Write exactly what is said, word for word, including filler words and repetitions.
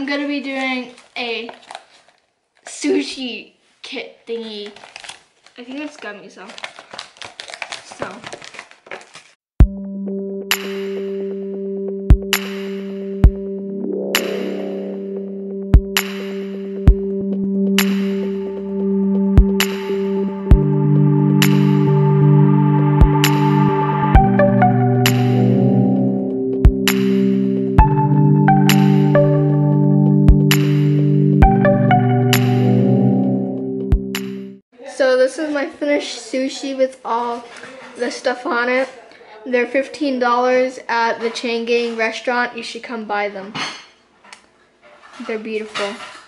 I'm gonna be doing a sushi kit thingy. I think it's gummies though. So. So this is my finished sushi with all the stuff on it. They're fifteen dollars at the Chain Gang restaurant. You should come buy them. They're beautiful.